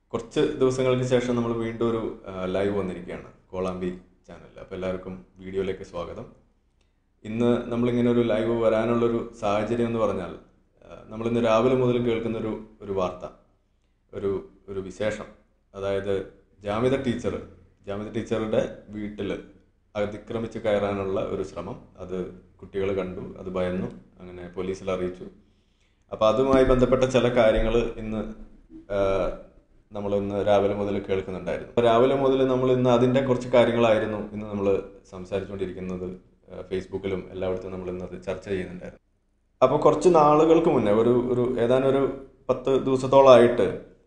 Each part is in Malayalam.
കുറച്ച് ദിവസങ്ങൾക്ക് ശേഷം നമ്മൾ വീണ്ടും ഒരു ലൈവ് വന്നിരിക്കുകയാണ് കോളാമ്പി ചാനലിൽ. അപ്പോൾ എല്ലാവർക്കും വീഡിയോയിലേക്ക് സ്വാഗതം. ഇന്ന് നമ്മളിങ്ങനെ ഒരു ലൈവ് വരാനുള്ളൊരു സാഹചര്യം എന്ന് പറഞ്ഞാൽ, നമ്മളിന്ന് രാവിലെ മുതൽ കേൾക്കുന്നൊരു വാർത്ത, ഒരു വിശേഷം. അതായത് ജാമിത ടീച്ചറുടെ വീട്ടിൽ അതിക്രമിച്ച് കയറാനുള്ള ഒരു ശ്രമം. അത് കുട്ടികൾ കണ്ടു, അത് ഭയന്നു, അങ്ങനെ പോലീസിൽ അറിയിച്ചു. അപ്പോൾ അതുമായി ബന്ധപ്പെട്ട ചില കാര്യങ്ങൾ ഇന്ന് നമ്മളിന്ന് രാവിലെ മുതൽ കേൾക്കുന്നുണ്ടായിരുന്നു. അപ്പോൾ രാവിലെ മുതൽ നമ്മൾ ഇന്ന് അതിൻ്റെ കുറച്ച് കാര്യങ്ങളായിരുന്നു ഇന്ന് നമ്മൾ സംസാരിച്ചുകൊണ്ടിരിക്കുന്നത്. ഫേസ്ബുക്കിലും എല്ലായിടത്തും നമ്മൾ ഇന്നത് ചർച്ച ചെയ്യുന്നുണ്ടായിരുന്നു. അപ്പോൾ കുറച്ച് നാളുകൾക്ക് മുന്നേ ഏതാനും ഒരു 10 ദിവസത്തോളമായിട്ട്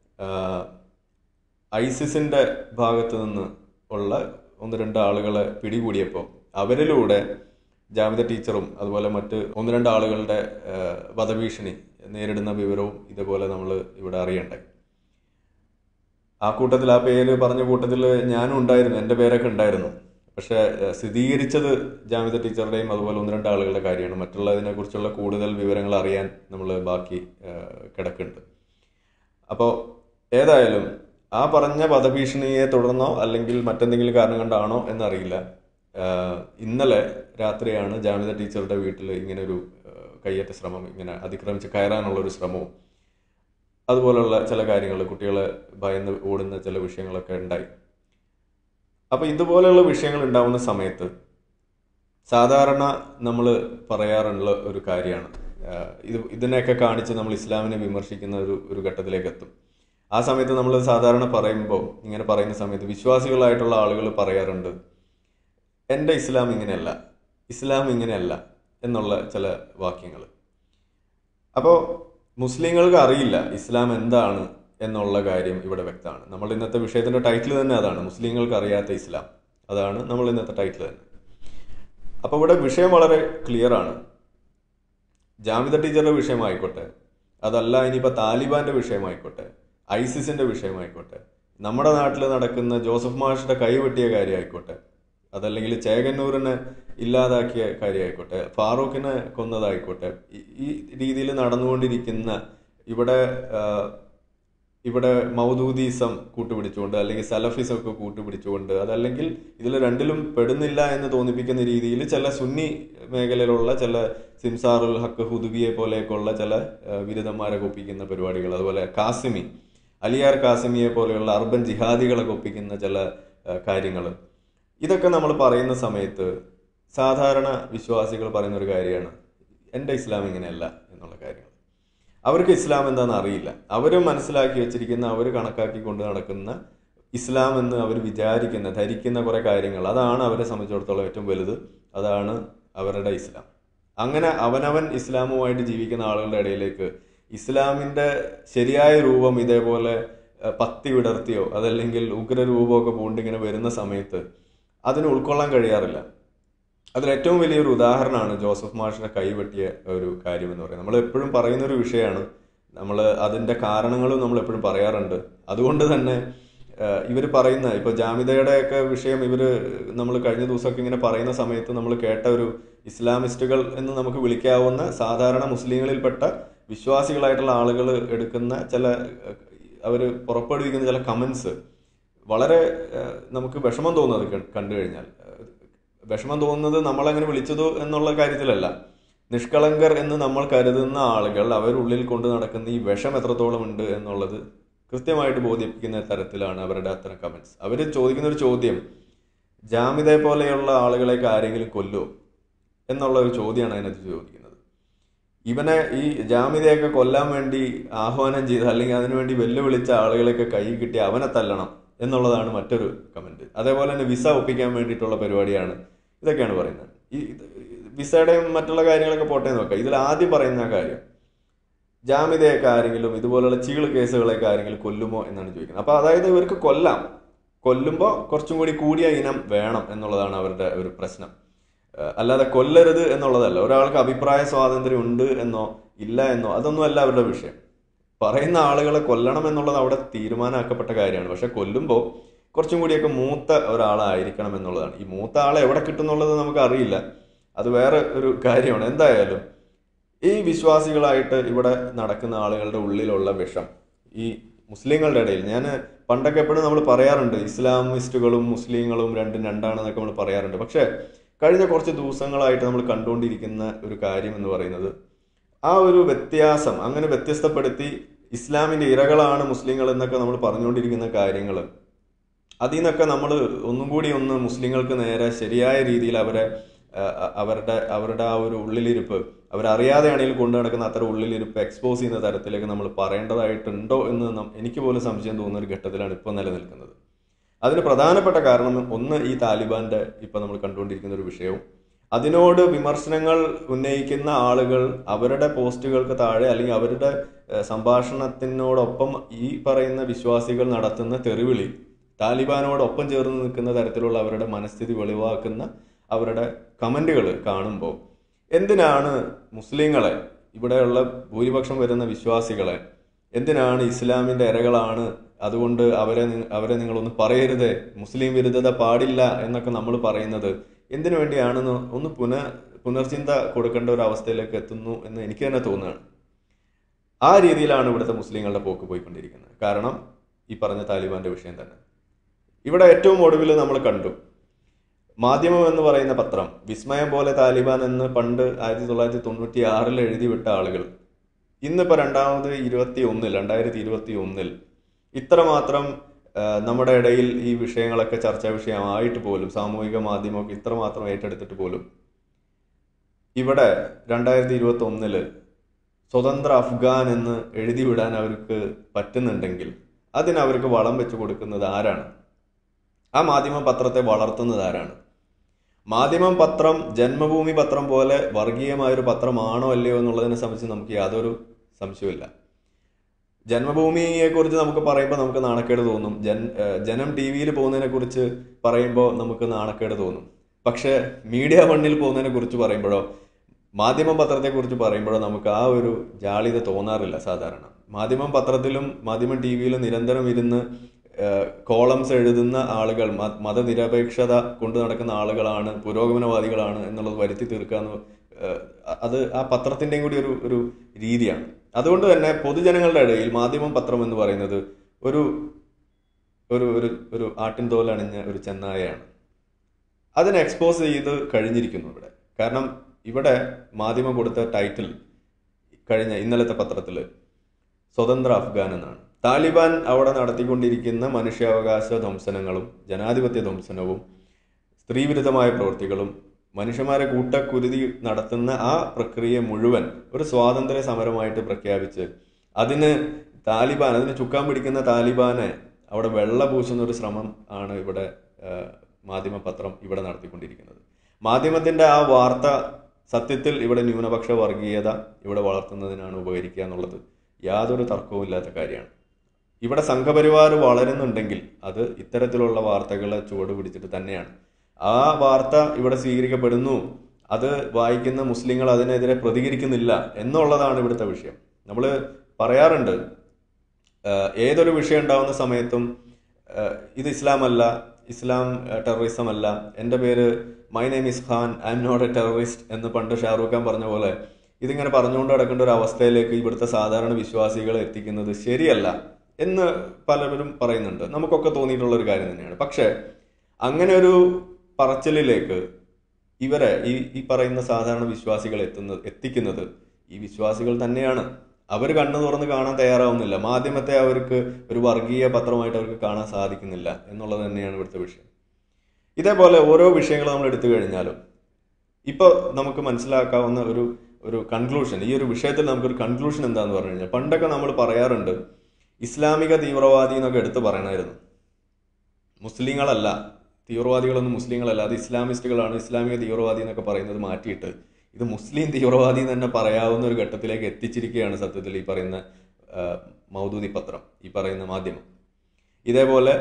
ഐസിസിൻ്റെ ഭാഗത്ത് നിന്ന് ഉള്ള 1-2 ആളുകളെ പിടികൂടിയപ്പോൾ അവരിലൂടെ ജാമിത ടീച്ചറും അതുപോലെ മറ്റ് 1-2 ആളുകളുടെ വധഭീഷണി നേരിടുന്ന വിവരവും ഇതുപോലെ നമ്മൾ ഇവിടെ അറിയണ്ടായി. ആ കൂട്ടത്തിൽ, ആ പേര് പറഞ്ഞ കൂട്ടത്തിൽ ഞാനും ഉണ്ടായിരുന്നു, എൻ്റെ പേരൊക്കെ ഉണ്ടായിരുന്നു. പക്ഷെ സ്ഥിരീകരിച്ചത് ജാമിത ടീച്ചറുടെയും അതുപോലെ 1-2 ആളുകളുടെ കാര്യമാണ്. മറ്റുള്ളതിനെ കുറിച്ചുള്ള കൂടുതൽ വിവരങ്ങൾ അറിയാൻ നമ്മൾ ബാക്കി കിടക്കുന്നുണ്ട്. അപ്പോൾ ഏതായാലും ആ പറഞ്ഞ വധഭീഷണിയെ തുടർന്നോ അല്ലെങ്കിൽ മറ്റെന്തെങ്കിലും കാരണം കൊണ്ടാണോ എന്നറിയില്ല, ഇന്നലെ രാത്രിയാണ് ജാമിത ടീച്ചറുടെ വീട്ടിൽ ഇങ്ങനൊരു കയ്യേറ്റ ശ്രമം, ഇങ്ങനെ അതിക്രമിച്ച് കയറാനുള്ളൊരു ശ്രമവും അതുപോലുള്ള ചില കാര്യങ്ങൾ, കുട്ടികളെ ഭയന്ന് ഓടുന്ന ചില വിഷയങ്ങളൊക്കെ ഉണ്ടായി. അപ്പോൾ ഇതുപോലെയുള്ള വിഷയങ്ങൾ ഉണ്ടാവുന്ന സമയത്ത് സാധാരണ നമ്മൾ പറയാറുള്ള ഒരു കാര്യമാണ്, ഇതിനെയൊക്കെ കാണിച്ച് നമ്മൾ ഇസ്ലാമിനെ വിമർശിക്കുന്ന ഒരു ഘട്ടത്തിലേക്ക് എത്തും. ആ സമയത്ത് നമ്മൾ സാധാരണ ഇങ്ങനെ പറയുന്ന സമയത്ത് വിശ്വാസികളായിട്ടുള്ള ആളുകൾ പറയാറുണ്ട്, എൻ്റെ ഇസ്ലാം ഇങ്ങനെയല്ല എന്നുള്ള ചില വാക്യങ്ങൾ. അപ്പോൾ മുസ്ലിങ്ങൾക്ക് അറിയില്ല ഇസ്ലാം എന്താണ് എന്നുള്ള കാര്യം ഇവിടെ വ്യക്തമാണ്. നമ്മൾ ഇന്നത്തെ വിഷയത്തിന്റെ ടൈറ്റിൽ തന്നെ അതാണ്, മുസ്ലിങ്ങൾക്ക് അറിയാത്ത ഇസ്ലാം. അതാണ് നമ്മൾ ഇന്നത്തെ ടൈറ്റിൽ തന്നെ. അപ്പോൾ ഇവിടെ വിഷയം വളരെ ക്ലിയർ ആണ്. ജാമിത ടീച്ചറുടെ വിഷയമായിക്കോട്ടെ, അതല്ല ഇനിയിപ്പോൾ താലിബാന്റെ വിഷയമായിക്കോട്ടെ, ഐസിസിന്റെ വിഷയമായിക്കോട്ടെ, നമ്മുടെ നാട്ടിൽ നടക്കുന്ന ജോസഫ് മാഷിന്റെ കൈവെട്ടിയ കാര്യമായിക്കോട്ടെ, അതല്ലെങ്കിൽ ചേകന്നൂരിനെ ഇല്ലാതാക്കിയ കാര്യമായിക്കോട്ടെ, ഫാറൂഖിനെ കൊന്നതായിക്കോട്ടെ, ഈ രീതിയിൽ നടന്നുകൊണ്ടിരിക്കുന്ന ഇവിടെ മൗദൂദീസം കൂട്ടുപിടിച്ചുകൊണ്ട് അല്ലെങ്കിൽ സലഫിസം ഒക്കെ കൂട്ടുപിടിച്ചുകൊണ്ട്, അതല്ലെങ്കിൽ ഇതിൽ രണ്ടിലും പെടുന്നില്ല എന്ന് തോന്നിപ്പിക്കുന്ന രീതിയിൽ ചില സുന്നി മേഖലയിലുള്ള ചില സിംസാറുൽ ഹക്ക് ഹുദുബിയെ പോലെയൊക്കെയുള്ള ചില ബിരുദന്മാരെ ഒപ്പിക്കുന്ന പരിപാടികൾ, അതുപോലെ അലിയാർ കാസിമിയെ പോലെയുള്ള അർബൻ ജിഹാദികളെ ഒപ്പിക്കുന്ന ചില കാര്യങ്ങൾ, ഇതൊക്കെ നമ്മൾ പറയുന്ന സമയത്ത് സാധാരണ വിശ്വാസികൾ പറയുന്ന ഒരു കാര്യമാണ്, എൻ്റെ ഇസ്ലാം ഇങ്ങനെയല്ല എന്നുള്ള കാര്യങ്ങൾ. അവർക്ക് ഇസ്ലാം എന്താണെന്ന് അറിയില്ല. അവർ മനസ്സിലാക്കി വെച്ചിരിക്കുന്ന, അവർ കണക്കാക്കി കൊണ്ട് നടക്കുന്ന ഇസ്ലാം എന്ന് അവർ ധരിക്കുന്ന കുറേ കാര്യങ്ങൾ, അതാണ് അവരെ സംബന്ധിച്ചിടത്തോളം ഏറ്റവും വലുത്. അതാണ് അവരുടെ ഇസ്ലാം. അങ്ങനെ അവനവൻ ഇസ്ലാമുമായിട്ട് ജീവിക്കുന്ന ആളുകളുടെ ഇടയിലേക്ക് ഇസ്ലാമിൻ്റെ ശരിയായ രൂപം ഇതേപോലെ പത്തി വിടർത്തിയോ അതല്ലെങ്കിൽ ഉഗ്രരൂപമൊക്കെ പൂണ്ടിങ്ങനെ വരുന്ന സമയത്ത് അതിന് ഉൾക്കൊള്ളാൻ കഴിയാറില്ല. അതിലേറ്റവും വലിയൊരു ഉദാഹരണമാണ് ജോസഫ് മാഷിനെ കൈവെട്ടിയ ഒരു കാര്യം എന്ന് പറയുന്നത്. നമ്മൾ എപ്പോഴും പറയുന്നൊരു വിഷയമാണ്, നമ്മൾ അതിൻ്റെ കാരണങ്ങളും നമ്മൾ എപ്പോഴും പറയാറുണ്ട്. അതുകൊണ്ട് തന്നെ ഇവർ പറയുന്ന, ഇപ്പോൾ ജാമിതയുടെയൊക്കെ വിഷയം നമ്മൾ കഴിഞ്ഞ ദിവസമൊക്കെ ഇങ്ങനെ പറയുന്ന സമയത്ത് നമ്മൾ കേട്ട ഒരു ഇസ്ലാമിസ്റ്റുകൾ എന്ന് നമുക്ക് വിളിക്കാവുന്ന സാധാരണ മുസ്ലിങ്ങളിൽപ്പെട്ട വിശ്വാസികളായിട്ടുള്ള ആളുകൾ എടുക്കുന്ന അവർ പുറപ്പെടുവിക്കുന്ന ചില കമൻസ് വളരെ നമുക്ക് വിഷമം തോന്നുന്നത് കണ്ടു കഴിഞ്ഞാൽ. വിഷമം തോന്നുന്നത് നമ്മളങ്ങനെ വിളിച്ചതോ എന്നുള്ള കാര്യത്തിലല്ല, നിഷ്കളങ്കർ എന്ന് നമ്മൾ കരുതുന്ന ആളുകൾ അവരുള്ളിൽ കൊണ്ട് നടക്കുന്ന ഈ വിഷം എത്രത്തോളം ഉണ്ട് എന്നുള്ളത് കൃത്യമായിട്ട് ബോധിപ്പിക്കുന്ന തരത്തിലാണ് അവരുടെ അത്തരം കമൻസ്. അവർ ചോദിക്കുന്ന ഒരു ചോദ്യം, ജാമിതയെ പോലെയുള്ള ആളുകളെയൊക്കെ ആരെങ്കിലും കൊല്ലുമോ എന്നുള്ള ഒരു ചോദ്യമാണ് അതിനകത്ത് ചോദിക്കുന്നത്. ഈ ജാമിതയൊക്കെ കൊല്ലാൻ വേണ്ടി ആഹ്വാനം ചെയ്ത് അല്ലെങ്കിൽ അതിനുവേണ്ടി വെല്ലുവിളിച്ച ആളുകളെയൊക്കെ കൈ കിട്ടി അവനെ തല്ലണം എന്നുള്ളതാണ് മറ്റൊരു കമന്റ്. അതേപോലെ തന്നെ വിസ ഒപ്പിക്കാൻ വേണ്ടിയിട്ടുള്ള പരിപാടിയാണ്, ഇതൊക്കെയാണ് പറയുന്നത്. ഈ വിസയുടെയും മറ്റുള്ള കാര്യങ്ങളൊക്കെ പോട്ടെ നോക്കാം. ഇതിൽ ആദ്യം പറയുന്ന കാര്യം, ജാമിതയൊക്കെ ആരെങ്കിലും ഇതുപോലുള്ള ചീള് കേസുകളൊക്കെ ആരെങ്കിലും കൊല്ലുമോ എന്നാണ് ചോദിക്കുന്നത്. അപ്പോൾ അതായത് ഇവർക്ക് കൊല്ലുമ്പോൾ കുറച്ചും കൂടി കൂടിയ ഇനം വേണം എന്നുള്ളതാണ് അവരുടെ ഒരു പ്രശ്നം. അല്ലാതെ കൊല്ലരുത് എന്നുള്ളതല്ല. ഒരാൾക്ക് അഭിപ്രായ സ്വാതന്ത്ര്യം ഉണ്ട് എന്നോ ഇല്ല എന്നോ അതൊന്നും അല്ല അവരുടെ വിഷയം. പറയുന്ന ആളുകളെ കൊല്ലണം എന്നുള്ളത് അവിടെ തീരുമാനമാക്കപ്പെട്ട കാര്യമാണ്. പക്ഷെ കൊല്ലുമ്പോൾ കുറച്ചും കൂടിയൊക്കെ മൂത്ത ഒരാളായിരിക്കണം എന്നുള്ളതാണ്. ഈ മൂത്ത ആളെ എവിടെ കിട്ടുന്നുള്ളത് നമുക്ക് അറിയില്ല, അത് വേറെ ഒരു കാര്യമാണ്. എന്തായാലും ഈ വിശ്വാസികളായിട്ട് ഇവിടെ നടക്കുന്ന ആളുകളുടെ ഉള്ളിലുള്ള വിഷം, ഈ മുസ്ലിങ്ങളുടെ ഇടയിൽ. ഞാൻ പണ്ടൊക്കെ എപ്പോഴും നമ്മൾ പറയാറുണ്ട് ഇസ്ലാമിസ്റ്റുകളും മുസ്ലിങ്ങളും രണ്ടും രണ്ടാണെന്നൊക്കെ നമ്മൾ പറയാറുണ്ട്. പക്ഷേ കഴിഞ്ഞ കുറച്ച് ദിവസങ്ങളായിട്ട് നമ്മൾ കണ്ടുകൊണ്ടിരിക്കുന്ന ഒരു കാര്യം എന്ന് പറയുന്നത് ആ ഒരു വ്യത്യാസം അങ്ങനെ വ്യത്യസ്തപ്പെടുത്തി ഇസ്ലാമിൻ്റെ ഇരകളാണ് മുസ്ലിങ്ങൾ എന്നൊക്കെ നമ്മൾ പറഞ്ഞുകൊണ്ടിരിക്കുന്ന കാര്യങ്ങൾ, അതിൽ നിന്നൊക്കെ നമ്മൾ ഒന്നും കൂടി ഒന്ന് മുസ്ലിങ്ങൾക്ക് നേരെ ശരിയായ രീതിയിൽ അവരുടെ ആ ഒരു ഉള്ളിലിരിപ്പ്, അവരറിയാതെയാണെങ്കിൽ കൊണ്ടു നടക്കുന്ന അത്ര ഉള്ളിലിരിപ്പ് എക്സ്പോസ് ചെയ്യുന്ന തരത്തിലേക്ക് നമ്മൾ പറയേണ്ടതായിട്ടുണ്ടോ എന്ന് എനിക്ക് പോലും സംശയം തോന്നുന്ന ഒരു ഘട്ടത്തിലാണ് ഇപ്പോൾ നിലനിൽക്കുന്നത്. അതിന് പ്രധാനപ്പെട്ട കാരണം ഒന്ന് ഈ താലിബാന്റെ ഇപ്പം നമ്മൾ കണ്ടുകൊണ്ടിരിക്കുന്ന ഒരു വിഷയവും അതിനോട് വിമർശനങ്ങൾ ഉന്നയിക്കുന്ന ആളുകൾ അവരുടെ പോസ്റ്റുകൾക്ക് താഴെ അല്ലെങ്കിൽ അവരുടെ സംഭാഷണത്തിനോടൊപ്പം ഈ പറയുന്ന വിശ്വാസികൾ നടത്തുന്ന തെറിവിളി, താലിബാനോടൊപ്പം ചേർന്ന് നിൽക്കുന്ന തരത്തിലുള്ള അവരുടെ മനസ്ഥിതി വെളിവാക്കുന്ന അവരുടെ കമൻറ്റുകൾ കാണുമ്പോൾ എന്തിനാണ് മുസ്ലിങ്ങളെ, ഇവിടെയുള്ള ഭൂരിപക്ഷം വരുന്ന വിശ്വാസികളെ എന്തിനാണ് ഇസ്ലാമിൻ്റെ ഇരകളാണ്, അതുകൊണ്ട് അവരെ നിങ്ങളൊന്ന് പറയരുത്, മുസ്ലിം വിരുദ്ധത പാടില്ല എന്നൊക്കെ നമ്മൾ പറയുന്നത് എന്തിനു വേണ്ടിയാണെന്ന് ഒന്ന് പുനർചിന്ത കൊടുക്കേണ്ട ഒരു അവസ്ഥയിലേക്ക് എത്തുന്നു എന്ന് എനിക്ക് തന്നെ തോന്നുകയാണ്. ആ രീതിയിലാണ് ഇവിടുത്തെ മുസ്ലിങ്ങളുടെ പോക്ക് പോയിക്കൊണ്ടിരിക്കുന്നത്. കാരണം ഈ പറഞ്ഞ താലിബാന്റെ വിഷയം തന്നെ. ഇവിടെ ഏറ്റവും ഒടുവിൽ നമ്മൾ കണ്ടു മാധ്യമം എന്ന് പറയുന്ന പത്രം, വിസ്മയം പോലെ താലിബാൻ എന്ന് പണ്ട് 1996 എഴുതി വിട്ട ആളുകൾ ഇന്നിപ്പോൾ 2021 ഇത്രമാത്രം നമ്മുടെ ഇടയിൽ ഈ വിഷയങ്ങളൊക്കെ ചർച്ചാ വിഷയമായിട്ട് പോലും സാമൂഹിക മാധ്യമമൊക്കെ ഇത്രമാത്രം ഏറ്റെടുത്തിട്ട് പോലും ഇവിടെ 2021 സ്വതന്ത്ര അഫ്ഗാൻ എന്ന് എഴുതി വിടാൻ അവർക്ക് പറ്റുന്നുണ്ടെങ്കിൽ അതിനവർക്ക് വളം വെച്ച് കൊടുക്കുന്നത് ആരാണ്? ആ മാധ്യമ പത്രത്തെ വളർത്തുന്നത് ആരാണ്? മാധ്യമം പത്രം ജന്മഭൂമി പത്രം പോലെ വർഗീയമായൊരു പത്രമാണോ അല്ലയോ എന്നുള്ളതിനെ സംബന്ധിച്ച് നമുക്ക് യാതൊരു സംശയമില്ല. ജന്മഭൂമിയെക്കുറിച്ച് നമുക്ക് പറയുമ്പോൾ നമുക്ക് നാണക്കേട് തോന്നും, ജനം ടി വിയിൽ പോകുന്നതിനെ കുറിച്ച് പറയുമ്പോൾ നമുക്ക് നാണക്കേട് തോന്നും. പക്ഷെ മീഡിയ വണ്ണിൽ പോകുന്നതിനെ കുറിച്ച് പറയുമ്പോഴോ മാധ്യമം പത്രത്തെക്കുറിച്ച് പറയുമ്പോഴോ നമുക്ക് ആ ഒരു ജാളിത തോന്നാറില്ല. സാധാരണ മാധ്യമം പത്രത്തിലും മാധ്യമം ടി വിയിലും നിരന്തരം ഇരുന്ന് കോളംസ് എഴുതുന്ന ആളുകൾ മതനിരപേക്ഷത കൊണ്ടു നടക്കുന്ന ആളുകളാണ്, പുരോഗമനവാദികളാണ് എന്നുള്ളത് വരുത്തി തീർക്കാന്ന് അത് ആ പത്രത്തിൻ്റെയും കൂടി ഒരു രീതിയാണ്. അതുകൊണ്ട് തന്നെ പൊതുജനങ്ങളുടെ ഇടയിൽ മാധ്യമം പത്രം എന്ന് പറയുന്നത് ഒരു ഒരു ഒരു ആട്ടിൻതോലണിഞ്ഞ ഒരു ചെന്നായയാണ്. അതിനെ എക്സ്പോസ് ചെയ്ത് കഴിഞ്ഞിരിക്കുന്നു ഇവിടെ. കാരണം ഇവിടെ മാധ്യമം കൊടുത്ത ടൈറ്റിൽ കഴിഞ്ഞ ഇന്നലത്തെ പത്രത്തിൽ സ്വതന്ത്ര അഫ്ഗാൻ എന്നാണ്. താലിബാൻ അവിടെ നടത്തിക്കൊണ്ടിരിക്കുന്ന മനുഷ്യാവകാശ ധ്വംസനങ്ങളും ജനാധിപത്യ ധ്വംസനവും സ്ത്രീവിരുദ്ധമായ പ്രവൃത്തികളും മനുഷ്യന്മാരെ കൂട്ടക്കുരുതി നടത്തുന്ന ആ പ്രക്രിയ മുഴുവൻ ഒരു സ്വാതന്ത്ര്യ സമരമായിട്ട് പ്രഖ്യാപിച്ച് അതിന് ചുക്കാൻ പിടിക്കുന്ന താലിബാനെ അവിടെ വെള്ള പൂശുന്ന ഒരു ശ്രമം ആണ് ഇവിടെ മാധ്യമപത്രം ഇവിടെ നടത്തിക്കൊണ്ടിരിക്കുന്നത്. മാധ്യമത്തിന്റെ ആ വാർത്ത സത്യത്തിൽ ഇവിടെ ന്യൂനപക്ഷ വർഗീയത ഇവിടെ വളർത്തുന്നതിനാണ് ഉപകരിക്കുക എന്നുള്ളത് യാതൊരു തർക്കവും ഇല്ലാത്ത കാര്യമാണ്. ഇവിടെ സംഘപരിവാർ വളരുന്നുണ്ടെങ്കിൽ അത് ഇത്തരത്തിലുള്ള വാർത്തകളെ ചുവട് പിടിച്ചിട്ട് തന്നെയാണ്. ആ വാർത്ത ഇവിടെ സ്വീകരിക്കപ്പെടുന്നു, അത് വായിക്കുന്ന മുസ്ലിങ്ങൾ അതിനെതിരെ പ്രതികരിക്കുന്നില്ല എന്നുള്ളതാണ് ഇവിടുത്തെ വിഷയം. നമ്മൾ പറയാറുണ്ട് ഏതൊരു വിഷയം ഉണ്ടാവുന്ന സമയത്തും ഇത് ഇസ്ലാം അല്ല, ഇസ്ലാം ടെററിസം അല്ല, എൻ്റെ പേര് my name is Khan, I am not a terrorist എന്ന് പണ്ട് ഷാറൂഖ് ഖാൻ പറഞ്ഞ പോലെ ഇതിങ്ങനെ പറഞ്ഞുകൊണ്ട് നടക്കേണ്ട ഒരു അവസ്ഥയിലേക്ക് ഇവിടുത്തെ സാധാരണ വിശ്വാസികളെ എത്തിക്കുന്നത് ശരിയല്ല എന്ന് പലരും പറയുന്നുണ്ട്. നമുക്കൊക്കെ തോന്നിയിട്ടുള്ള ഒരു കാര്യം തന്നെയാണ്. പക്ഷെ അങ്ങനെ ഒരു പറച്ചിലിലേക്ക് ഇവരെ ഈ പറയുന്ന സാധാരണ വിശ്വാസികളെ എത്തിക്കുന്നത് ഈ വിശ്വാസികൾ തന്നെയാണ്. അവർ കണ്ണു തുറന്ന് കാണാൻ തയ്യാറാവുന്നില്ല. മാധ്യമത്തെ അവർക്ക് ഒരു വർഗീയ പത്രമായിട്ട് അവർക്ക് കാണാൻ സാധിക്കുന്നില്ല എന്നുള്ളത് തന്നെയാണ് ഇവിടുത്തെ വിഷയം. ഇതേപോലെ ഓരോ വിഷയങ്ങൾ നമ്മൾ എടുത്തു കഴിഞ്ഞാലും ഇപ്പോൾ നമുക്ക് മനസ്സിലാക്കാവുന്ന ഒരു കൺക്ലൂഷൻ, ഈ ഒരു വിഷയത്തിൽ നമുക്കൊരു കൺക്ലൂഷൻ എന്താന്ന് പറഞ്ഞു കഴിഞ്ഞാൽ, പണ്ടൊക്കെ നമ്മൾ പറയാറുണ്ട് ഇസ്ലാമിക തീവ്രവാദി എന്നൊക്കെ എടുത്ത് പറയണമായിരുന്നു. മുസ്ലിങ്ങളല്ല, തീവ്രവാദികളൊന്നും മുസ്ലിങ്ങളല്ല, അത് ഇസ്ലാമിസ്റ്റുകളാണ് ഇസ്ലാമിക തീവ്രവാദി എന്നൊക്കെ പറയുന്നത് മാറ്റിയിട്ട് ഇത് മുസ്ലിം തീവ്രവാദി എന്ന് തന്നെ പറയാവുന്ന ഒരു ഘട്ടത്തിലേക്ക് എത്തിച്ചിരിക്കുകയാണ് സത്യത്തിൽ ഈ പറയുന്ന മൗദൂദി പത്രം, ഈ പറയുന്ന മാധ്യമം. ഇതേപോലെ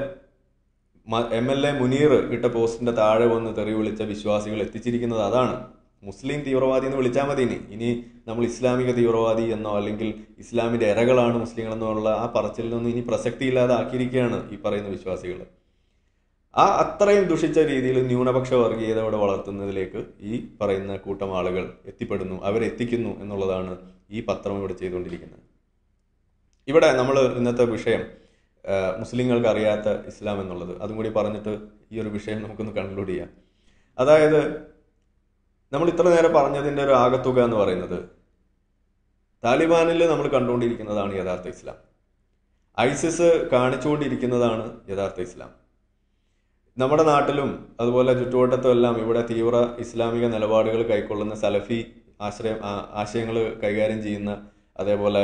MLA മുനീർ ഇട്ട പോസ്റ്റിന്റെ താഴെ വന്ന് തെറി വിളിച്ച വിശ്വാസികൾ എത്തിച്ചിരിക്കുന്നത് അതാണ്. മുസ്ലിം തീവ്രവാദി എന്ന് വിളിച്ചാൽ മതി. ഇനി നമ്മൾ ഇസ്ലാമിക തീവ്രവാദി എന്നോ അല്ലെങ്കിൽ ഇസ്ലാമിന്റെ ഇരകളാണ് മുസ്ലിങ്ങൾ എന്നുള്ള ആ പറച്ചിൽ നിന്നും ഇനി പ്രസക്തി ഇല്ലാതെ ആക്കിയിരിക്കുകയാണ് ഈ പറയുന്ന വിശ്വാസികൾ. ആ അത്രയും ദുഷിച്ച രീതിയിൽ ന്യൂനപക്ഷ വർഗീയത ഇവിടെ വളർത്തുന്നതിലേക്ക് ഈ പറയുന്ന കൂട്ടം ആളുകൾ എത്തിപ്പെടുന്നു, അവരെത്തിക്കുന്നു എന്നുള്ളതാണ് ഈ പത്രം ഇവിടെ ചെയ്തുകൊണ്ടിരിക്കുന്നത്. ഇവിടെ നമ്മൾ ഇന്നത്തെ വിഷയം മുസ്ലിങ്ങൾക്ക് അറിയാത്ത ഇസ്ലാം എന്നുള്ളത്. അതും കൂടി പറഞ്ഞിട്ട് ഈ ഒരു വിഷയം നമുക്കൊന്ന് കൺക്ലൂഡ് ചെയ്യാം. അതായത് നമ്മൾ ഇത്ര നേരം പറഞ്ഞതിൻ്റെ ഒരു ആകത്തുക എന്ന് പറയുന്നത്, താലിബാനിൽ നമ്മൾ കണ്ടുകൊണ്ടിരിക്കുന്നതാണ് യഥാർത്ഥ ഇസ്ലാം, ഐസിസ് കാണിച്ചുകൊണ്ടിരിക്കുന്നതാണ് യഥാർത്ഥ ഇസ്ലാം. നമ്മുടെ നാട്ടിലും അതുപോലെ ചുറ്റുവട്ടത്തും എല്ലാം ഇവിടെ തീവ്ര ഇസ്ലാമിക നിലപാടുകൾ കൈക്കൊള്ളുന്ന സലഫി ആശയങ്ങൾ കൈകാര്യം ചെയ്യുന്ന, അതേപോലെ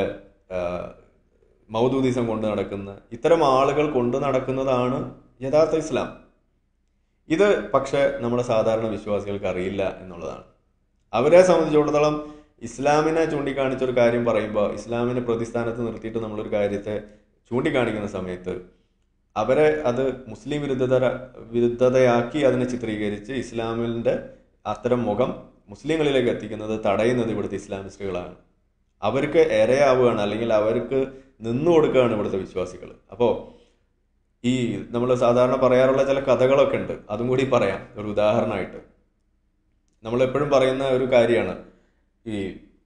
മൗദൂദിസം കൊണ്ട് നടക്കുന്ന ഇത്തരം ആളുകൾ കൊണ്ട് നടക്കുന്നതാണ് യഥാർത്ഥ ഇസ്ലാം. ഇത് പക്ഷെ നമ്മുടെ സാധാരണ വിശ്വാസികൾക്ക് അറിയില്ല എന്നുള്ളതാണ്. അവരെ സംബന്ധിച്ചിടത്തോളം ഇസ്ലാമിനെ ചൂണ്ടിക്കാണിച്ചൊരു കാര്യം പറയുമ്പോൾ, ഇസ്ലാമിനെ പ്രതിസ്ഥാനത്ത് നിർത്തിയിട്ട് നമ്മളൊരു കാര്യത്തെ ചൂണ്ടിക്കാണിക്കുന്ന സമയത്ത് അവരെ അത് മുസ്ലിം വിരുദ്ധതയാക്കി അതിനെ ചിത്രീകരിച്ച് ഇസ്ലാമിൻ്റെ അത്തരം മുഖം മുസ്ലിങ്ങളിലേക്ക് എത്തിക്കുന്നത്, തടയുന്നത് ഇവിടുത്തെ ഇസ്ലാമിസ്റ്റുകളാണ്. അവർക്ക് ഇരയാവുകയാണ്, അല്ലെങ്കിൽ അവർക്ക് നിന്നു കൊടുക്കുകയാണ് ഇവിടുത്തെ വിശ്വാസികൾ. അപ്പോൾ ഈ നമ്മൾ സാധാരണ പറയാറുള്ള ചില കഥകളൊക്കെ ഉണ്ട്, അതും കൂടി പറയാം ഒരു ഉദാഹരണമായിട്ട്. നമ്മളെപ്പോഴും പറയുന്ന ഒരു കാര്യമാണ്, ഈ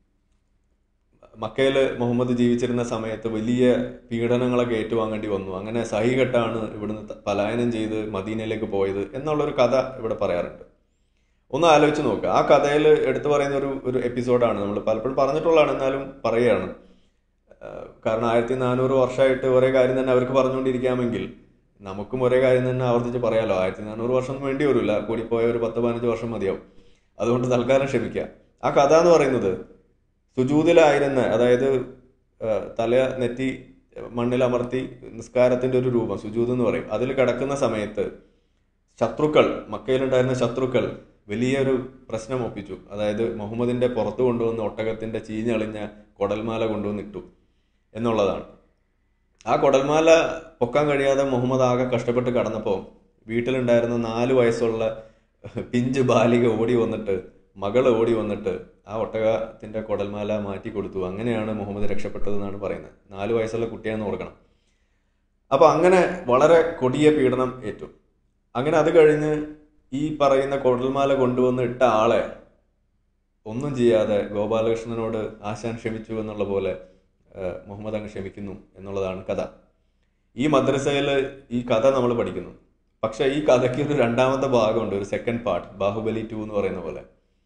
മക്കയിൽ മുഹമ്മദ് ജീവിച്ചിരുന്ന സമയത്ത് വലിയ പീഡനങ്ങളൊക്കെ ഏറ്റുവാങ്ങേണ്ടി വന്നു. അങ്ങനെ സഹികെട്ടാണ് ഇവിടുന്ന് പലായനം ചെയ്ത് മദീനയിലേക്ക് പോയത് എന്നുള്ളൊരു കഥ ഇവിടെ പറയാറുണ്ട്. ഒന്ന് ആലോചിച്ച് നോക്കുക. ആ കഥയിൽ എടുത്തു പറയുന്ന ഒരു എപ്പിസോഡാണ്, നമ്മൾ പലപ്പോഴും പറഞ്ഞിട്ടുള്ളതാണ്, എന്നാലും പറയുകയാണ്. കാരണം 1400 വർഷമായിട്ട് ഒരേ കാര്യം തന്നെ അവർക്ക് പറഞ്ഞുകൊണ്ടിരിക്കാമെങ്കിൽ നമുക്കും ഒരേ കാര്യം തന്നെ ആവർത്തിച്ച് പറയാമല്ലോ. 1400 വർഷം വേണ്ടി വരില്ല, കൂടിപ്പോയ ഒരു 10-15 വർഷം മതിയാവും. അതുകൊണ്ട് തൽക്കാലം ക്ഷമിക്കുക. ആ കഥ എന്ന് പറയുന്നത്, സുജൂദിലായിരുന്ന, അതായത് തല നെറ്റി മണ്ണിലമർത്തി നിസ്കാരത്തിന്റെ ഒരു രൂപം സുജൂദ് എന്ന് പറയും, അതിൽ കിടക്കുന്ന സമയത്ത് ശത്രുക്കൾ, മക്കയിലുണ്ടായിരുന്ന ശത്രുക്കൾ വലിയൊരു പ്രശ്നം ഒപ്പിച്ചു. അതായത് മുഹമ്മദിന്റെ പുറത്തു കൊണ്ടുവന്ന ഒട്ടകത്തിന്റെ ചീഞ്ഞളിഞ്ഞ കൊടൽമാല കൊണ്ടുവന്നിട്ടു എന്നുള്ളതാണ്. ആ കൊടൽമാല പൊക്കാൻ കഴിയാതെ മുഹമ്മദ് ആകെ കഷ്ടപ്പെട്ട് കടന്നപ്പോൾ വീട്ടിലുണ്ടായിരുന്ന 4 വയസ്സുള്ള പിഞ്ച് ബാലിക ഓടി വന്നിട്ട്, മകള് ഓടി വന്നിട്ട് ആ ഒട്ടകത്തിന്റെ കൊടൽമാല മാറ്റി കൊടുത്തു. അങ്ങനെയാണ് മുഹമ്മദ് രക്ഷപ്പെട്ടതെന്നാണ് പറയുന്നത്. 4 വയസ്സുള്ള കുട്ടിയാണെന്ന് ഓർക്കണം. അപ്പൊ അങ്ങനെ വളരെ കൊടിയ പീഡനം ഏറ്റു. അങ്ങനെ അത് കഴിഞ്ഞ് ഈ പറയുന്ന കൊടൽമാല കൊണ്ടുവന്ന് ഇട്ട ആളെ ഒന്നും ചെയ്യാതെ ഗോപാലകൃഷ്ണനോട് ആശാൻ ക്ഷമിച്ചു എന്നുള്ള പോലെ മുഹമ്മദ് അങ്ങ് ക്ഷമിക്കുന്നു എന്നുള്ളതാണ് കഥ. ഈ മദ്രസയിൽ ഈ കഥ നമ്മൾ പഠിക്കുന്നു. പക്ഷെ ഈ കഥയ്ക്ക് ഒരു രണ്ടാമത്തെ ഭാഗമുണ്ട്, ഒരു സെക്കൻഡ് പാർട്ട്, ബാഹുബലി 2 എന്ന് പറയുന്ന പോലെ.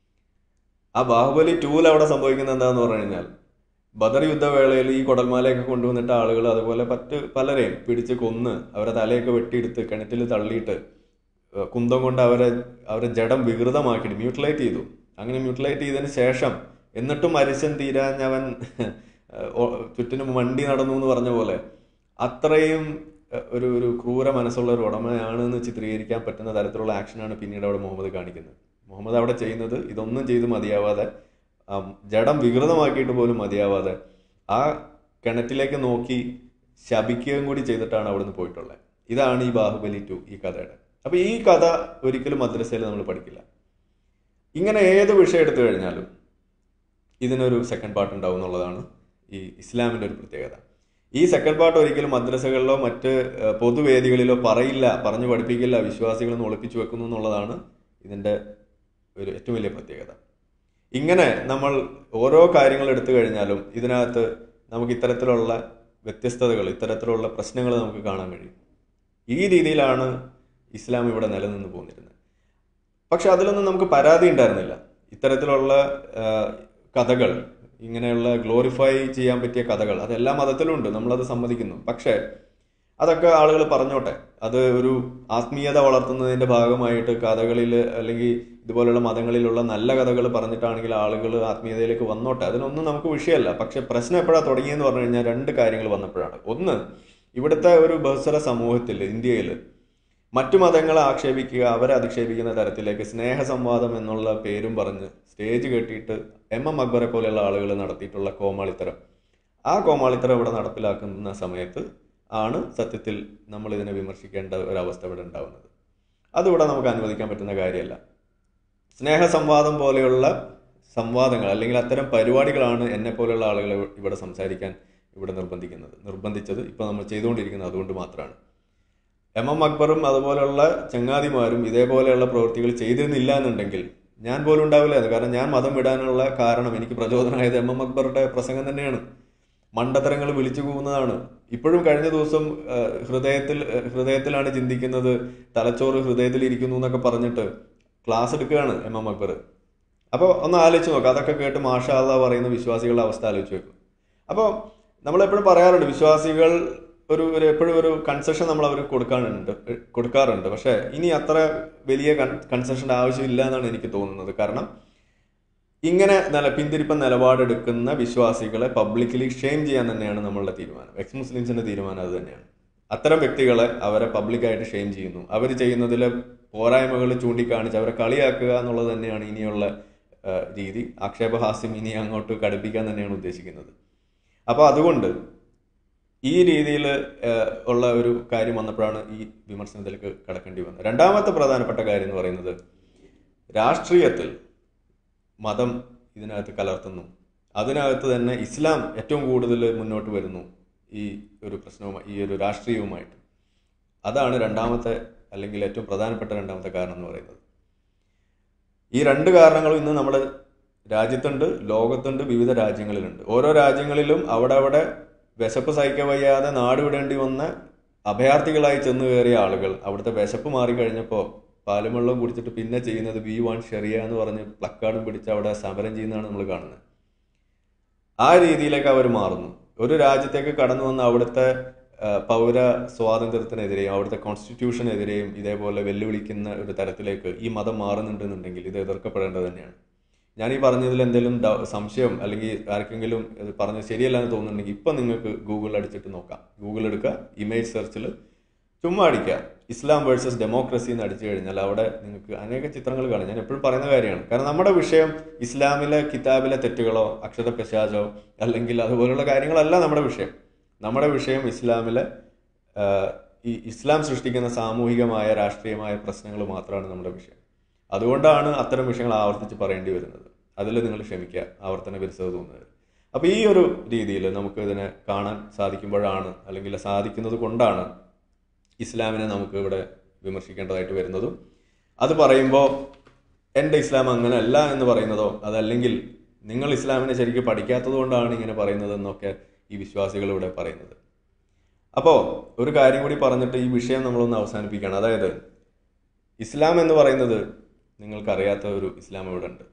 ആ ബാഹുബലി 2 അവിടെ സംഭവിക്കുന്നത് എന്താന്ന് പറഞ്ഞു കഴിഞ്ഞാൽ, ബദർ യുദ്ധവേളയിൽ ഈ കൊടൽമാലയൊക്കെ കൊണ്ടുവന്നിട്ട ആളുകൾ അതുപോലെ പലരെയും പിടിച്ച് കൊന്ന് അവരെ തലയൊക്കെ വെട്ടിയെടുത്ത് കിണറ്റിൽ തള്ളിയിട്ട് കുന്തം കൊണ്ട് അവരെ ജഡം വികൃതമാക്കിയിട്ട് മ്യൂട്ടിലേറ്റ് ചെയ്തു. അങ്ങനെ മ്യൂട്ടിലേറ്റ് ചെയ്തതിന് ശേഷം എന്നിട്ടും മരിച്ചൻ തീരാഞ്ഞവൻ ചുറ്റിനും വണ്ടി നടന്നു എന്ന് പറഞ്ഞ പോലെ അത്രയും ഒരു ക്രൂര മനസ്സുള്ള ഒരു ഉടമയാണ് എന്ന് ചിത്രീകരിക്കാൻ പറ്റുന്ന തരത്തിലുള്ള ആക്ഷനാണ് പിന്നീട് അവിടെ മുഹമ്മദ് കാണിക്കുന്നത്. മുഹമ്മദ് അവിടെ ചെയ്യുന്നത് ഇതൊന്നും ചെയ്ത് മതിയാവാതെ, ജഡം വികൃതമാക്കിയിട്ട് പോലും മതിയാവാതെ ആ കിണറ്റിലേക്ക് നോക്കി ശപിക്കുകയും കൂടി ചെയ്തിട്ടാണ് അവിടുന്ന് പോയിട്ടുള്ളത്. ഇതാണ് ഈ ബാഹുബലി 2 ഈ കഥയുടെ. അപ്പൊ ഈ കഥ ഒരിക്കലും മദ്രസയിൽ നമ്മൾ പഠിക്കില്ല. ഇങ്ങനെ ഏത് വിഷയം എടുത്തു കഴിഞ്ഞാലും ഇതിനൊരു സെക്കൻഡ് പാർട്ട് ഉണ്ടാവും എന്നുള്ളതാണ് ഈ ഇസ്ലാമിന്റെ ഒരു പ്രത്യേകത. ഈ സെക്കൻഡ് പാർട്ട് ഒരിക്കലും മദ്രസകളിലോ മറ്റ് പൊതുവേദികളിലോ പറഞ്ഞു പഠിപ്പിക്കില്ല, വിശ്വാസികളൊന്നും ഒളിപ്പിച്ചു വെക്കുന്നു എന്നുള്ളതാണ് ഇതിന്റെ ഒരു ഏറ്റവും വലിയ പ്രത്യേകത. ഇങ്ങനെ നമ്മൾ ഓരോ കാര്യങ്ങൾ എടുത്തു കഴിഞ്ഞാലും ഇതിനകത്ത് നമുക്ക് ഇത്തരത്തിലുള്ള വ്യത്യസ്തതകൾ, ഇത്തരത്തിലുള്ള പ്രശ്നങ്ങൾ നമുക്ക് കാണാൻ കഴിയും. ഈ രീതിയിലാണ് ഇസ്ലാം ഇവിടെ നിലനിന്ന് പോന്നിരുന്നത്. പക്ഷെ അതിലൊന്നും നമുക്ക് പരാതി ഉണ്ടായിരുന്നില്ല. ഇത്തരത്തിലുള്ള കഥകൾ, ഇങ്ങനെയുള്ള ഗ്ലോറിഫൈ ചെയ്യാൻ പറ്റിയ കഥകൾ അതെല്ലാ മതത്തിലുണ്ട്, നമ്മളത് സമ്മതിക്കുന്നു. പക്ഷെ അതൊക്കെ ആളുകൾ പറഞ്ഞോട്ടെ, അത് ഒരു ആത്മീയത വളർത്തുന്നതിന്റെ ഭാഗമായിട്ട് കഥകളിൽ അല്ലെങ്കിൽ ഇതുപോലുള്ള മതങ്ങളിലുള്ള നല്ല കഥകൾ പറഞ്ഞിട്ടാണെങ്കിൽ ആളുകൾ ആത്മീയതയിലേക്ക് വന്നോട്ടെ, അതിനൊന്നും നമുക്ക് വിഷയമല്ല. പക്ഷെ പ്രശ്നം എപ്പോഴാണ് തുടങ്ങിയെന്ന് പറഞ്ഞു കഴിഞ്ഞാൽ 2 കാര്യങ്ങൾ വന്നപ്പോഴാണ്. ഒന്ന്, ഇവിടുത്തെ ഒരു ബഹുസ്വര സമൂഹത്തിൽ, ഇന്ത്യയിൽ മറ്റു മതങ്ങളെ ആക്ഷേപിക്കുക, അവരെ അധിക്ഷേപിക്കുന്ന തരത്തിലേക്ക് സ്നേഹ സംവാദം എന്നുള്ള പേരും പറഞ്ഞ് സ്റ്റേജ് കെട്ടിയിട്ട് MM അക്ബറെ പോലെയുള്ള ആളുകൾ നടത്തിയിട്ടുള്ള കോമാളിത്തരം, ആ കോമാളിത്തരം ഇവിടെ നടപ്പിലാക്കുന്ന സമയത്ത് ആണ് സത്യത്തിൽ നമ്മൾ ഇതിനെ വിമർശിക്കേണ്ട ഒരവസ്ഥ ഇവിടെ ഉണ്ടാവുന്നത്. അതിവിടെ നമുക്ക് അനുവദിക്കാൻ പറ്റുന്ന കാര്യമല്ല. സ്നേഹ സംവാദം പോലെയുള്ള സംവാദങ്ങൾ അല്ലെങ്കിൽ അത്തരം പരിപാടികളാണ് എന്നെ പോലെയുള്ള ആളുകളെ ഇവിടെ സംസാരിക്കാൻ ഇവിടെ നിർബന്ധിച്ചത്. ഇപ്പോൾ നമ്മൾ ചെയ്തുകൊണ്ടിരിക്കുന്നത് അതുകൊണ്ട് മാത്രമാണ്. MM അക്ബറും അതുപോലെയുള്ള ചങ്ങാതിമാരും ഇതേപോലെയുള്ള പ്രവൃത്തികൾ ചെയ്തിരുന്നില്ല എന്നുണ്ടെങ്കിൽ ഞാൻ പോലും ഉണ്ടാവില്ലായിരുന്നു. കാരണം ഞാൻ മതം വിടാനുള്ള കാരണം, എനിക്ക് പ്രചോദനമായത് MM അക്ബറുടെ പ്രസംഗം തന്നെയാണ്. മണ്ടത്തരങ്ങൾ വിളിച്ചു പോകുന്നതാണ്. ഇപ്പോഴും കഴിഞ്ഞ ദിവസം ഹൃദയത്തിലാണ് ചിന്തിക്കുന്നത്, തലച്ചോറ് ഹൃദയത്തിൽ ഇരിക്കുന്നു എന്നൊക്കെ പറഞ്ഞിട്ട് ക്ലാസ് എടുക്കുകയാണ് എം അക്ബർ. അപ്പോൾ ഒന്ന് ആലോചിച്ച് നോക്കുക. അതൊക്കെ കേട്ട് മാഷാ അല്ലാഹ് പറയുന്ന വിശ്വാസികളുടെ അവസ്ഥ ആലോചിച്ച് വെക്കും. അപ്പോൾ നമ്മളെപ്പോഴും പറയാറുണ്ട്, വിശ്വാസികൾ എപ്പോഴും ഒരു കൺസെഷൻ നമ്മൾ അവർ കൊടുക്കാറുണ്ട്. പക്ഷേ ഇനി അത്ര വലിയ കൺസെഷൻ്റെ ആവശ്യമില്ല എന്നാണ് എനിക്ക് തോന്നുന്നത്. കാരണം ഇങ്ങനെ പിന്തിരിപ്പ നിലപാടെടുക്കുന്ന വിശ്വാസികളെ പബ്ലിക്കലി ഷെയിം ചെയ്യാൻ തന്നെയാണ് നമ്മളുടെ തീരുമാനം. എക്സ് മുസ്ലിംസിന്റെ തീരുമാനം അത് തന്നെയാണ്. അത്തരം വ്യക്തികളെ അവരെ പബ്ലിക്കായിട്ട് ഷെയിം ചെയ്യുന്നു. അവർ ചെയ്യുന്നതിലെ പോരായ്മകൾ ചൂണ്ടിക്കാണിച്ച് അവരെ കളിയാക്കുക എന്നുള്ളത് തന്നെയാണ് ഇനിയുള്ള രീതി. ആക്ഷേപഹാസ്യം ഇനി അങ്ങോട്ട് കടുപ്പിക്കാൻ തന്നെയാണ് ഉദ്ദേശിക്കുന്നത്. അപ്പോൾ അതുകൊണ്ട് ഈ രീതിയിൽ ഉള്ള ഒരു കാര്യം വന്നപ്പോഴാണ് ഈ വിമർശനത്തിലേക്ക് കടക്കേണ്ടി വന്നത്. രണ്ടാമത്തെ പ്രധാനപ്പെട്ട കാര്യം എന്ന് പറയുന്നത്, രാഷ്ട്രീയത്തിൽ മതം ഇതിനകത്ത് കലർത്തുന്നു. അതിനകത്ത് തന്നെ ഇസ്ലാം ഏറ്റവും കൂടുതൽ മുന്നോട്ട് വരുന്നു ഈ ഒരു പ്രശ്നവുമായി, ഈ ഒരു രാഷ്ട്രീയവുമായിട്ട്. അതാണ് രണ്ടാമത്തെ, അല്ലെങ്കിൽ ഏറ്റവും പ്രധാനപ്പെട്ട രണ്ടാമത്തെ കാരണം എന്ന് പറയുന്നത്. ഈ രണ്ട് കാരണങ്ങളും ഇന്ന് നമ്മുടെ രാജ്യത്തുണ്ട്, ലോകത്തുണ്ട്, വിവിധ രാജ്യങ്ങളിലുണ്ട്. ഓരോ രാജ്യങ്ങളിലും അവിടെ വിശപ്പ് സഹിക്കാൻ വയ്യാതെ നാടുവിടേണ്ടി വന്ന അഭയാർത്ഥികളായി ചെന്ന് കയറിയ ആളുകൾ അവിടുത്തെ വിശപ്പ് മാറിക്കഴിഞ്ഞപ്പോൾ പാലും വെള്ളം കുടിച്ചിട്ട് പിന്നെ ചെയ്യുന്നത് വി വാണ്ട് ഷെറിയ എന്ന് പറഞ്ഞ് പ്ലക്കാർഡും പിടിച്ച് അവിടെ സമരം ചെയ്യുന്നതാണ് നമ്മൾ കാണുന്നത്. ആ രീതിയിലേക്ക് അവർ മാറുന്നു. ഒരു രാജ്യത്തേക്ക് കടന്നു വന്ന അവിടുത്തെ പൗര സ്വാതന്ത്ര്യത്തിനെതിരെയും അവിടുത്തെ കോൺസ്റ്റിറ്റ്യൂഷനെതിരെയും ഇതേപോലെ വെല്ലുവിളിക്കുന്ന ഒരു തരത്തിലേക്ക് ഈ മതം മാറുന്നുണ്ടെന്നുണ്ടെങ്കിൽ ഇത് എതിർക്കപ്പെടേണ്ടത് തന്നെയാണ്. ഞാൻ ഈ പറഞ്ഞതിൽ എന്തെങ്കിലും സംശയം അല്ലെങ്കിൽ ആർക്കെങ്കിലും ഇത് പറഞ്ഞത് ശരിയല്ല എന്ന് തോന്നുന്നുണ്ടെങ്കിൽ ഇപ്പം നിങ്ങൾക്ക് ഗൂഗിൾ അടിച്ചിട്ട് നോക്കാം. ഗൂഗിൾ എടുക്കുക, ഇമേജ് സെർച്ചിൽ ചുമ്മാ അടിക്കുക, ഇസ്ലാം വേഴ്സസ് ഡെമോക്രസി എന്ന് അടിച്ചു കഴിഞ്ഞാൽ അവിടെ നിങ്ങൾക്ക് അനേക ചിത്രങ്ങൾ കാണാം. ഞാൻ എപ്പോഴും പറയുന്ന കാര്യമാണ്. കാരണം നമ്മുടെ വിഷയം ഇസ്ലാമിലെ കിതാബിലെ തെറ്റുകളോ അക്ഷരപിശാചോ അല്ലെങ്കിൽ അതുപോലുള്ള കാര്യങ്ങളല്ല നമ്മുടെ വിഷയം. നമ്മുടെ വിഷയം ഇസ്ലാമിലെ ഈ ഇസ്ലാം സൃഷ്ടിക്കുന്ന സാമൂഹികമായ രാഷ്ട്രീയമായ പ്രശ്നങ്ങൾ മാത്രമാണ് നമ്മുടെ വിഷയം. അതുകൊണ്ടാണ് അത്തരം വിഷയങ്ങൾ ആവർത്തിച്ച് പറയേണ്ടി വരുന്നത്. അതിൽ നിങ്ങൾ ക്ഷമിക്കുക, ആവർത്തന വിരസത തോന്നുന്നത്. അപ്പോൾ ഈ ഒരു രീതിയിൽ നമുക്ക് ഇതിനെ കാണാൻ സാധിക്കുമ്പോഴാണ്, അല്ലെങ്കിൽ സാധിക്കുന്നത് കൊണ്ടാണ് ഇസ്ലാമിനെ നമുക്ക് ഇവിടെ വിമർശിക്കേണ്ടതായിട്ട് വരുന്നതും. അത് പറയുമ്പോൾ എൻ്റെ ഇസ്ലാം അങ്ങനെയല്ല എന്ന് പറയുന്നതോ, അതല്ലെങ്കിൽ നിങ്ങൾ ഇസ്ലാമിനെ ശരിക്കും പഠിക്കാത്തത് കൊണ്ടാണ് ഇങ്ങനെ പറയുന്നതെന്നൊക്കെ ഈ വിശ്വാസികൾ ഇവിടെ പറയുന്നത്. അപ്പോൾ ഒരു കാര്യം കൂടി പറഞ്ഞിട്ട് ഈ വിഷയം നമ്മളൊന്ന് അവസാനിപ്പിക്കുകയാണ്. അതായത് ഇസ്ലാം എന്ന് പറയുന്നത് നിങ്ങൾക്കറിയാത്ത ഒരു ഇസ്ലാം ഇവിടെ ഉണ്ട്.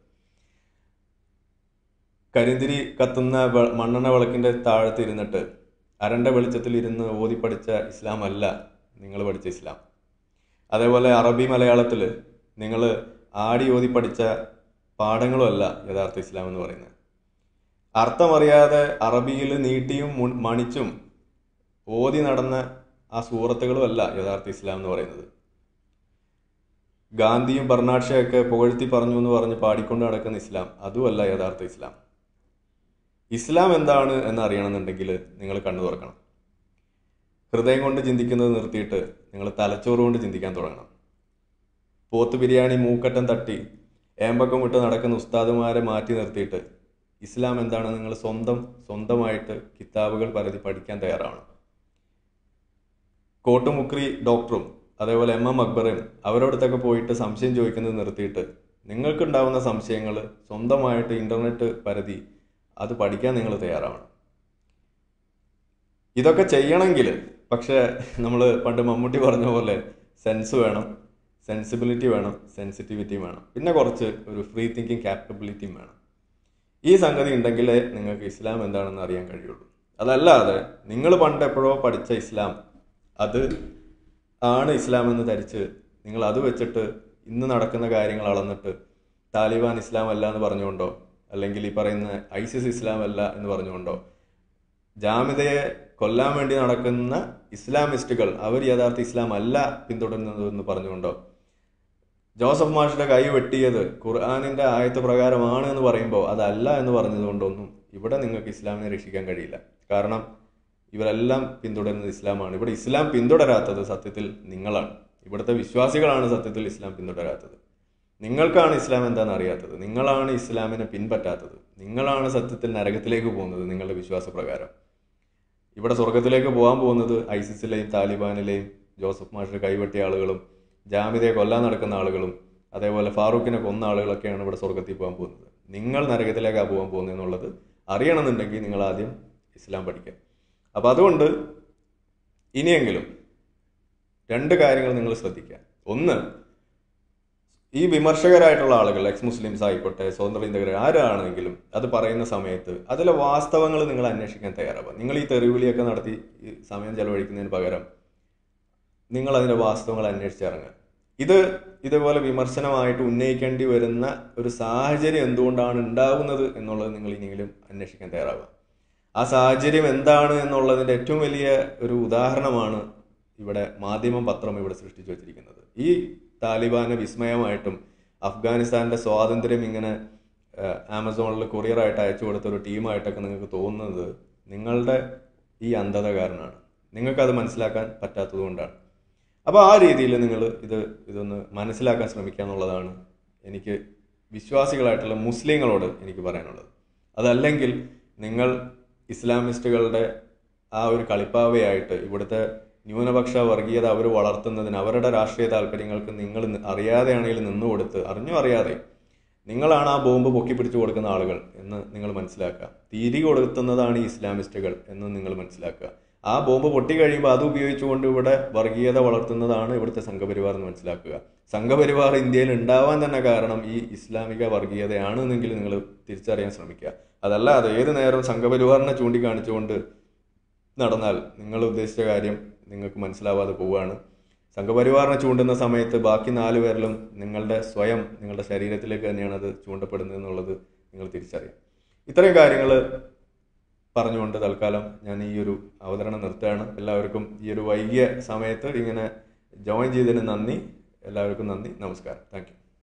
കരിന്തിരി കത്തുന്ന മണ്ണെണ്ണ വിളക്കിൻ്റെ താഴത്ത് ഇരുന്നിട്ട് അരണ്ട വെളിച്ചത്തിൽ ഇരുന്ന് ഓതി പഠിച്ച ഇസ്ലാം അല്ല നിങ്ങൾ പഠിച്ച ഇസ്ലാം. അതേപോലെ അറബി മലയാളത്തിൽ നിങ്ങൾ ആടി ഓതി പഠിച്ച പാഠങ്ങളുമല്ല യഥാർത്ഥ ഇസ്ലാം എന്ന് പറയുന്നത്. അർത്ഥമറിയാതെ അറബിയിൽ നീട്ടിയും മണിച്ചും ഓതി നടന്ന ആ സൂറത്തുകളും അല്ല യഥാർത്ഥ ഇസ്ലാം എന്ന് പറയുന്നത്. ഗാന്ധിയും ബർണാഡ്ഷയൊക്കെ പുകഴ്ത്തി പറഞ്ഞു എന്ന് പറഞ്ഞ് പാടിക്കൊണ്ട് നടക്കുന്ന ഇസ്ലാം അതുമല്ല യഥാർത്ഥ ഇസ്ലാം. ഇസ്ലാം എന്താണ് എന്ന് അറിയണമെന്നുണ്ടെങ്കിൽ നിങ്ങൾ കണ്ണു തുറക്കണം. ഹൃദയം കൊണ്ട് ചിന്തിക്കുന്നത് നിർത്തിയിട്ട് നിങ്ങൾ തലച്ചോറ് കൊണ്ട് ചിന്തിക്കാൻ തുടങ്ങണം. പോത്ത് ബിരിയാണി മൂക്കറ്റം തട്ടി ഏമ്പക്കം വിട്ട് നടക്കുന്ന ഉസ്താദുമാരെ മാറ്റി നിർത്തിയിട്ട് ഇസ്ലാം എന്താണ് നിങ്ങൾ സ്വന്തമായിട്ട് കിതാബുകൾ പരതി പഠിക്കാൻ തയ്യാറാവണം. കോട്ടുമുക്രി ഡോക്ടറും അതേപോലെ എം അക്ബറും അവരോടത്തൊക്കെ പോയിട്ട് സംശയം ചോദിക്കുന്നത് നിർത്തിയിട്ട് നിങ്ങൾക്കുണ്ടാവുന്ന സംശയങ്ങൾ സ്വന്തമായിട്ട് ഇൻ്റർനെറ്റ് പരതി അത് പഠിക്കാൻ നിങ്ങൾ തയ്യാറാവണം. ഇതൊക്കെ ചെയ്യണമെങ്കിൽ പക്ഷേ നമ്മൾ പണ്ട് മമ്മൂട്ടി പറഞ്ഞ പോലെ സെൻസ് വേണം, സെൻസിബിലിറ്റി വേണം, സെൻസിറ്റിവിറ്റിയും വേണം, പിന്നെ കുറച്ച് ഒരു ഫ്രീ തിങ്കിങ് ക്യാപ്പബിലിറ്റിയും വേണം. ഈ സംഗതി ഉണ്ടെങ്കിലേ നിങ്ങൾക്ക് ഇസ്ലാം എന്താണെന്ന് അറിയാൻ കഴിയുള്ളൂ. അതല്ലാതെ നിങ്ങൾ പണ്ട് എപ്പോഴോ പഠിച്ച ഇസ്ലാം അത് ആണ് ഇസ്ലാം എന്ന് ധരിച്ച് നിങ്ങൾ അത് വെച്ചിട്ട് ഇന്ന് നടക്കുന്ന കാര്യങ്ങൾ അളന്നിട്ട് താലിബാൻ ഇസ്ലാം അല്ല എന്ന് പറഞ്ഞുകൊണ്ടോ അല്ലെങ്കിൽ ഈ പറയുന്ന ഐസിസ് ഇസ്ലാം അല്ല എന്ന് പറഞ്ഞുകൊണ്ടോ ജാമിതയെ കൊല്ലാൻ വേണ്ടി നടക്കുന്ന ഇസ്ലാമിസ്റ്റുകൾ അവർ യഥാർത്ഥ ഇസ്ലാം അല്ല പിന്തുടരുന്നത് എന്ന് പറഞ്ഞുകൊണ്ടോ ജോസഫ് മാഷിന്റെ കൈ വെട്ടിയത് ഖുർആാനിന്റെ ആയത്ത് പ്രകാരമാണ് എന്ന് പറയുമ്പോൾ അതല്ല എന്ന് പറഞ്ഞതുകൊണ്ടൊന്നും ഇവിടെ നിങ്ങൾക്ക് ഇസ്ലാമിനെ രക്ഷിക്കാൻ കഴിയില്ല. കാരണം ഇവരെല്ലാം പിന്തുടരുന്നത് ഇസ്ലാമാണ്. ഇവിടെ ഇസ്ലാം പിന്തുടരാത്തത് സത്യത്തിൽ നിങ്ങളാണ്. ഇവിടുത്തെ വിശ്വാസികളാണ് സത്യത്തിൽ ഇസ്ലാം പിന്തുടരാത്തത്. നിങ്ങൾക്കാണ് ഇസ്ലാം എന്താണെന്ന് അറിയാത്തത്. നിങ്ങളാണ് ഇസ്ലാമിനെ പിൻപറ്റാത്തത്. നിങ്ങളാണ് സത്യത്തിൽ നരകത്തിലേക്ക് പോകുന്നത് നിങ്ങളുടെ വിശ്വാസപ്രകാരം. ഇവിടെ സ്വർഗത്തിലേക്ക് പോകാൻ പോകുന്നത് ഐസിസിലെയും താലിബാനിലെയും ജോസഫ് മാഷിനെ കൈവെട്ടിയ ആളുകളും ജാമിതയെ കൊല്ലാൻ നടക്കുന്ന ആളുകളും അതേപോലെ ഫാറൂഖിനെ കൊന്ന ആളുകളൊക്കെയാണ് ഇവിടെ സ്വർഗത്തിൽ പോകാൻ പോകുന്നത്. നിങ്ങൾ നരകത്തിലേക്കാണ് പോകാൻ പോകുന്നത് എന്നുള്ളത് അറിയണമെന്നുണ്ടെങ്കിൽ നിങ്ങൾ ആദ്യം ഇസ്ലാം പഠിക്കാൻ. അപ്പം അതുകൊണ്ട് ഇനിയെങ്കിലും 2 കാര്യങ്ങൾ നിങ്ങൾ ശ്രദ്ധിക്കുക. ഒന്ന്, ഈ വിമർശകരായിട്ടുള്ള ആളുകൾ, എക്സ് മുസ്ലിംസ് ആയിക്കോട്ടെ, സ്വതന്ത്ര ചിന്തകർ ആരാണെങ്കിലും, അത് പറയുന്ന സമയത്ത് അതിലെ വാസ്തവങ്ങൾ നിങ്ങൾ അന്വേഷിക്കാൻ തയ്യാറാവുക. നിങ്ങൾ ഈ തെറിവിളിയൊക്കെ നടത്തി ഈ സമയം ചെലവഴിക്കുന്നതിന് പകരം നിങ്ങൾ അതിൻ്റെ വാസ്തവങ്ങൾ അന്വേഷിച്ചിറങ്ങുക. ഇതേപോലെ വിമർശനമായിട്ട് ഉന്നയിക്കേണ്ടി വരുന്ന ഒരു സാഹചര്യം എന്തുകൊണ്ടാണ് ഉണ്ടാകുന്നത് എന്നുള്ളത് നിങ്ങൾ ഇനിയെങ്കിലും അന്വേഷിക്കാൻ തയ്യാറാവുക. ആ സാഹചര്യം എന്താണ് എന്നുള്ളതിൻ്റെ ഏറ്റവും വലിയ ഒരു ഉദാഹരണമാണ് ഇവിടെ പത്രം ഇവിടെ സൃഷ്ടിച്ചു വച്ചിരിക്കുന്നത്. ഈ താലിബാന് വിസ്മയമായിട്ടും അഫ്ഗാനിസ്ഥാന്റെ സ്വാതന്ത്ര്യം ഇങ്ങനെ ആമസോണിൽ കൊറിയറായിട്ട് അയച്ചു കൊടുത്ത ഒരു ടീമായിട്ടൊക്കെ നിങ്ങൾക്ക് തോന്നുന്നത് നിങ്ങളുടെ ഈ അന്ധത കാരണമാണ്. നിങ്ങൾക്കത് മനസ്സിലാക്കാൻ പറ്റാത്തത് കൊണ്ടാണ്. അപ്പോൾ ആ രീതിയിൽ നിങ്ങൾ ഇതൊന്ന് മനസ്സിലാക്കാൻ ശ്രമിക്കുക എന്നുള്ളതാണ് എനിക്ക് വിശ്വാസികളായിട്ടുള്ള മുസ്ലിങ്ങളോട് എനിക്ക് പറയാനുള്ളത്. അതല്ലെങ്കിൽ നിങ്ങൾ ഇസ്ലാമിസ്റ്റുകളുടെ ആ ഒരു കളിപ്പാവയായിട്ട് ഇവിടുത്തെ ന്യൂനപക്ഷ വർഗീയത അവർ വളർത്തുന്നതിന് അവരുടെ രാഷ്ട്രീയ താല്പര്യങ്ങൾക്ക് നിങ്ങൾ അറിയാതെയാണെങ്കിൽ നിന്നുകൊടുത്ത്, അറിഞ്ഞോ അറിയാതെ നിങ്ങളാണ് ആ ബോംബ് പൊക്കി പിടിച്ചു കൊടുക്കുന്ന ആളുകൾ എന്ന് നിങ്ങൾ മനസ്സിലാക്കുക. തിരി കൊടുക്കുന്നതാണ് ഈ ഇസ്ലാമിസ്റ്റുകൾ എന്ന് നിങ്ങൾ മനസ്സിലാക്കുക. ആ ബോംബ് പൊട്ടി കഴിയുമ്പോൾ അത് ഉപയോഗിച്ചുകൊണ്ട് ഇവിടെ വർഗീയത വളർത്തുന്നതാണ് ഇവിടുത്തെ സംഘപരിവാർ എന്ന് മനസ്സിലാക്കുക. സംഘപരിവാർ ഇന്ത്യയിൽ ഉണ്ടാവാൻ തന്നെ കാരണം ഈ ഇസ്ലാമിക വർഗീയതയാണെന്നെങ്കിൽ നിങ്ങൾ തിരിച്ചറിയാൻ ശ്രമിക്കുക. അതല്ലാതെ ഏത് നേരവും സംഘപരിവാറിനെ ചൂണ്ടിക്കാണിച്ചുകൊണ്ട് നടന്നാൽ നിങ്ങൾ ഉദ്ദേശിച്ച കാര്യം നിങ്ങൾക്ക് മനസ്സിലാവാതെ പോവുകയാണ്. സംഘപരിവാറിനെ ചൂണ്ടുന്ന സമയത്ത് ബാക്കി 4 പേരിലും നിങ്ങളുടെ ശരീരത്തിലേക്ക് തന്നെയാണ് അത് ചൂണ്ടപ്പെടുന്നത് എന്നുള്ളത് നിങ്ങൾ തിരിച്ചറിയാം. ഇത്രയും കാര്യങ്ങൾ പറഞ്ഞുകൊണ്ട് തൽക്കാലം ഞാൻ ഈ ഒരു അവതരണം നിർത്തുകയാണ്. എല്ലാവർക്കും ഈ ഒരു വൈകിയ സമയത്ത് ഇങ്ങനെ ജോയിൻ ചെയ്തതിന് നന്ദി. എല്ലാവർക്കും നന്ദി. നമസ്കാരം. Thank U.